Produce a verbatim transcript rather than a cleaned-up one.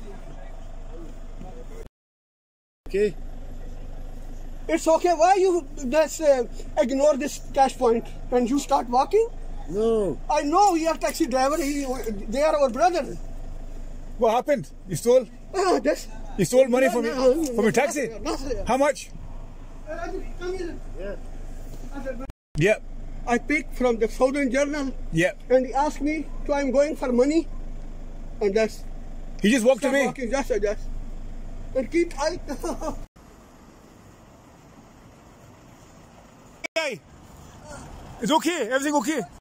Okay. It's okay. Why you just uh, ignore this cash point and you start walking? No. I know you are taxi driver. He, they are our brothers. What happened? You stole? Ah, that's, You stole money from no, no, me no, from your taxi? no, no, no. How much? Come here. Yeah. Yep. I picked from the Southern Journal Yep. and he asked me, so I'm going for money. And that's He just walked start away. walking, just like that. And keep I Hey, it's okay. Everything okay.